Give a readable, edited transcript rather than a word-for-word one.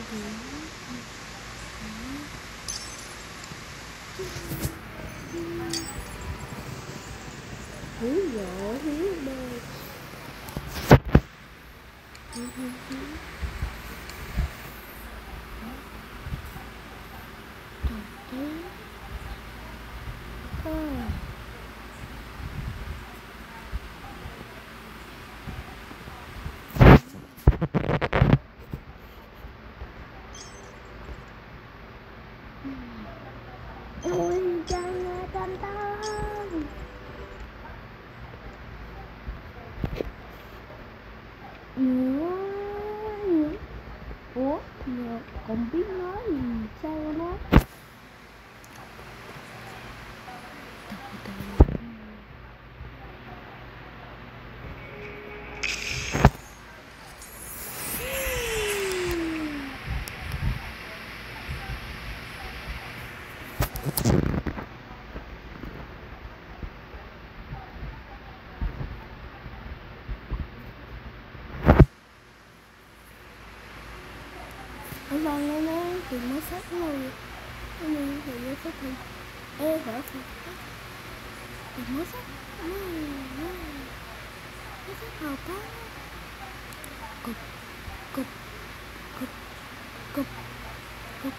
Hiếu vợ hiếu bê. Ôi chân tan tan. Ủa, còn biết nói gì sao nó ở vòng này nè, thì mới sách rồi. Cái này thì mới sách thì ê hả thì mới sách mới sách học á. Cục cục cục cục cục